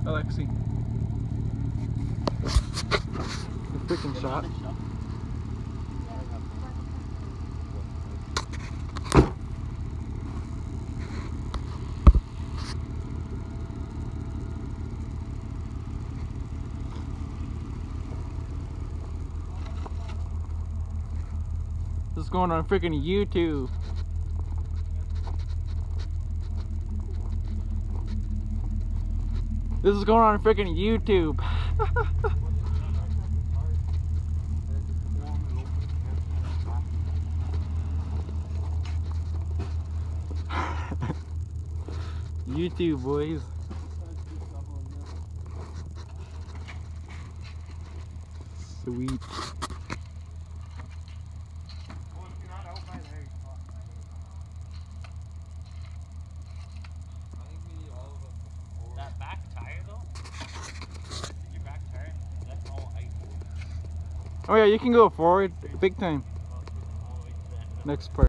Alexi. The freaking shot. This is going on freaking YouTube. This is going on freaking YouTube. YouTube, boys. Sweet. That back tire though? Your back tire? That's all ice. Oh yeah, you can go forward big time. Next part.